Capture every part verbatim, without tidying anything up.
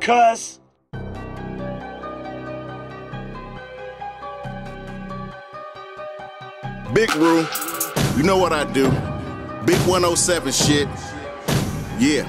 cuz. Big Rue, you know what I do. Big one oh seven shit. Yeah.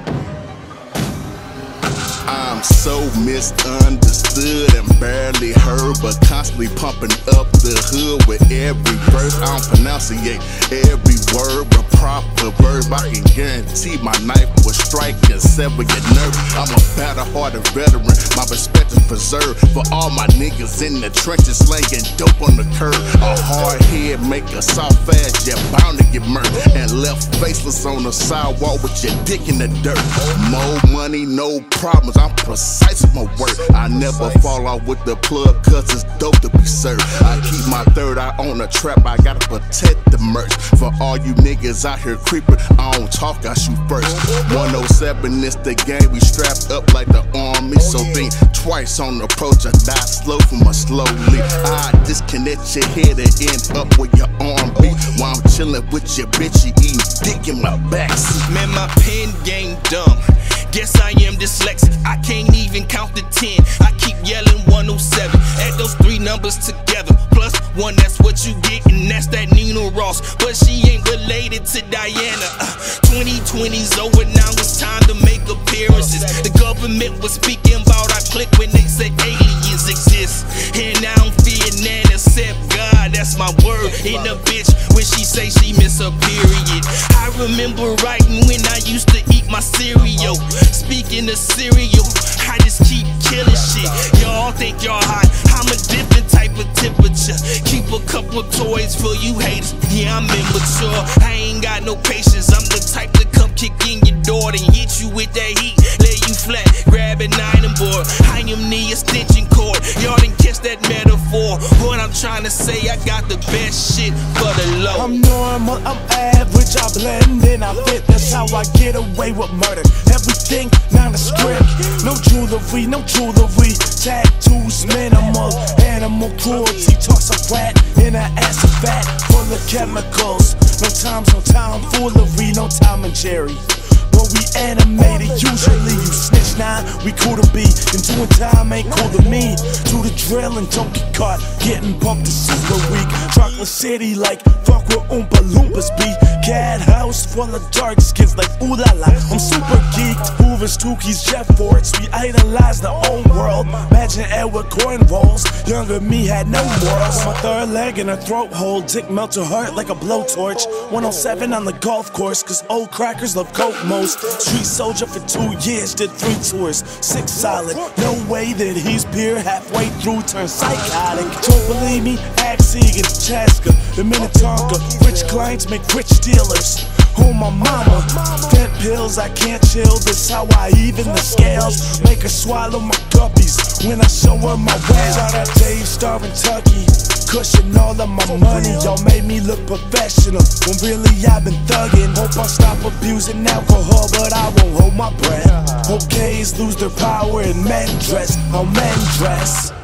I'm so misunderstood and barely heard, but constantly pumping up the hood with every verse. I don't pronunciate every word, but proper verb. I can guarantee my knife will strike and sever your nerve. I'm a battle-hearted veteran, my respect is preserved for all my niggas in the trenches slanging dope on the curb. A hard head make a soft ass, you're bound to get murked and left faceless on the sidewalk with your dick in the dirt. More money, no problems. I'm precise with my work. I never fall off with the plug cause it's dope to be served. I keep my third eye on the trap, I gotta protect the merch. For all you niggas out here creeping, I don't talk, I shoot first. one oh seven is the game, we strapped up like the army. So think twice on the approach, I die slow from a slowly. I disconnect your head and end up with your arm beat while I'm chilling with your bitch, you eating dick in my backseat. Man, my pen game dumb. Guess I am dyslexic, I can't even count to ten. I keep yelling one oh seven, add those three numbers together. Plus one, that's what you get, and that's that Nina Ross. But she ain't related to Diana. uh, twenty twenty's over, now it's time to make appearances. The government was speaking about our clique when they said aliens exist. And I don't fear none except God, that's my word. In a bitch when she say she miss a period. I remember writing when I used to eat my cereal. Speaking of cereal, I just keep killing shit. Y'all think y'all hot, I'm a different type of temperature. Keep a couple toys for you haters, yeah I'm immature. I ain't got no patience, I'm the type to come kick in your door and hit you with that heat, lay you flat, grab an item board. I am the extension cord, y'all didn't catch that metaphor. What I'm trying to say, I got the best shit for the low. I'm normal, I'm average, I blend in, I fit, that's how I get away with murder. Everything nondescript, no jewelry, no jewelry. Tattoos, minimal, animal cruelty. Talks of rat in an acid vat full of chemicals. No times, no tomfoolery, no Tom and Jerry. But we animated, usually you snitch now, we cool to be. And doing time ain't cool to me. Do the drill and don't get caught, getting bumped is super weak. Chocolate City like fuck where Oompa Loompas be. Cat house full of dark skins like ooh la la. I'm super geeked, Hoovers, Tukey's, Jeff Fords. We idolize the old world. Imagine Edward cornrows, younger me had no morals. My third leg in a throat hole, dick melt her heart like a blowtorch. one oh seven on the golf course, cause old crackers love coke most. Street soldier for two years, did three tours, six solid. No way that he's pure, halfway through turned psychotic. Don't believe me? Ask Egan, Chaska, the Minnetonka. Rich clients make rich dealers. Oh my mama, fent pills, I can't chill. This how I even the scales. Make her swallow my guppies when I show her my ways. Shout out Dave Starvin Tucky, cushion all of my money. Y'all made me look professional when really I've been thugging. Hope I stop abusing alcohol, but I won't hold my breath. Hope gays lose their power and men dress how men dress.